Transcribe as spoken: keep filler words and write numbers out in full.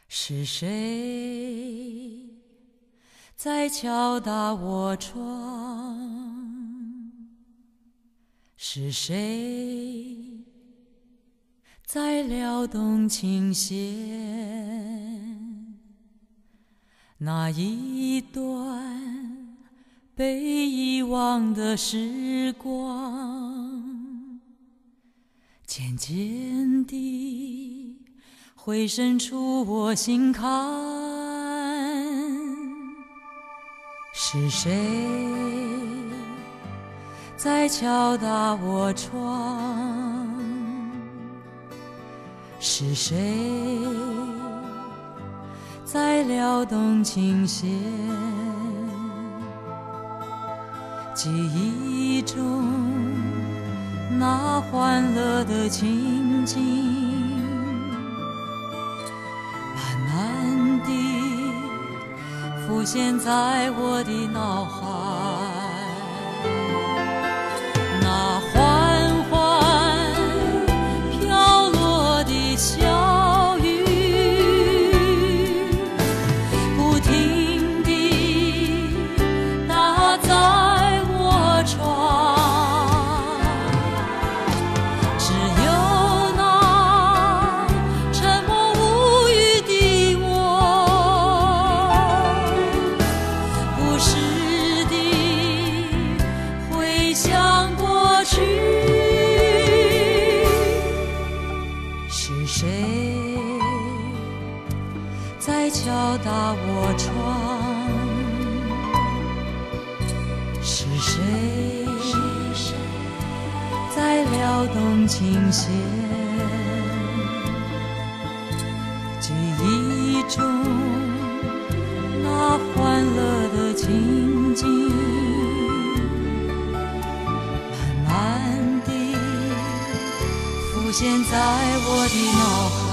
是谁在敲打我窗？是谁在撩动琴弦？那一段被遗忘的时光，渐渐地回渗出我心坎。是谁在敲打我窗？是谁在撩动琴弦？记忆中那欢乐的情景，慢慢地浮现在我的脑海。那缓缓飘落的小雨，不停地打在我窗，只有那沉默无语的我，不时地回想过去。是谁在敲打我窗？是谁在撩动琴弦？记忆中那欢乐的情景，慢慢地浮现在我的脑海。